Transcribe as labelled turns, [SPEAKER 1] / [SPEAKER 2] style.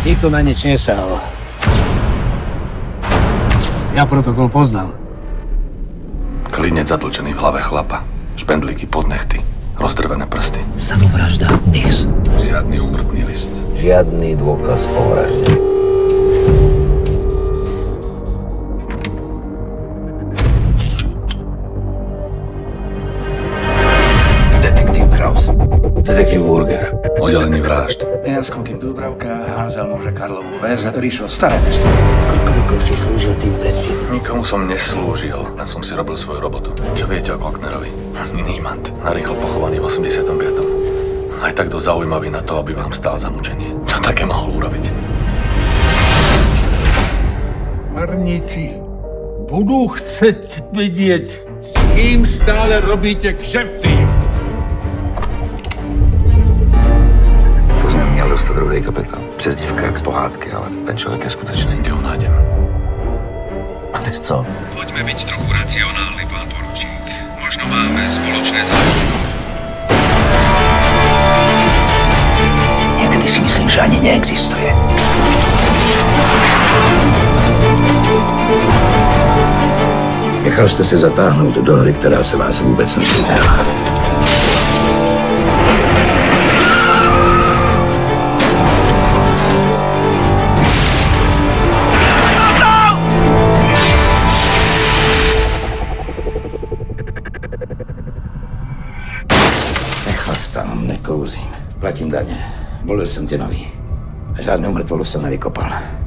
[SPEAKER 1] Nikto na nič nesahal. Ja protokol poznal.
[SPEAKER 2] Klinec zatlčený v hlave chlapa. Špendlíky pod nechty. Rozdrvené prsty.
[SPEAKER 3] Samovražda, nix.
[SPEAKER 2] Žiadny úmrtný list.
[SPEAKER 3] Žiadny dôkaz o vražde. Detektív Kraus. Detektív Burger.
[SPEAKER 2] Oddelenie vražd.
[SPEAKER 4] Jaskonky Dúbravka, Hanzel môže Karlovú väz, Ríšo, Staré mesto.
[SPEAKER 3] Koľko rokov si slúžil tým predtým?
[SPEAKER 2] Nikomu som neslúžil, len som si robil svoju robotu. Čo viete o Klocknerovi? Niemand. Narýchlo pochovaný v 85. Aj tak dosť zaujímavý na to, aby vám stál za mučenie. Čo také mohol urobiť?
[SPEAKER 5] Marníci budú chceť vedieť, s kým stále robíte kšefty.
[SPEAKER 3] Poznám měl dostat druhý kapitán. Přezdívka jak z pohádky, ale ten člověk je skutečný.
[SPEAKER 2] Kde ho nájdem?
[SPEAKER 3] A bez co?
[SPEAKER 6] Poďme byť trochu racionálni, pán poručík. Možno máme spoločné záujmy.
[SPEAKER 3] Niekedy si myslím, že ani neexistuje. Nechal jste se zatáhnout do hry, která se vás vůbec netýká. Nechlastám, nekouzím. Platím daně. Volil jsem tě nový. A žádnou mrtvolu jsem nevykopal.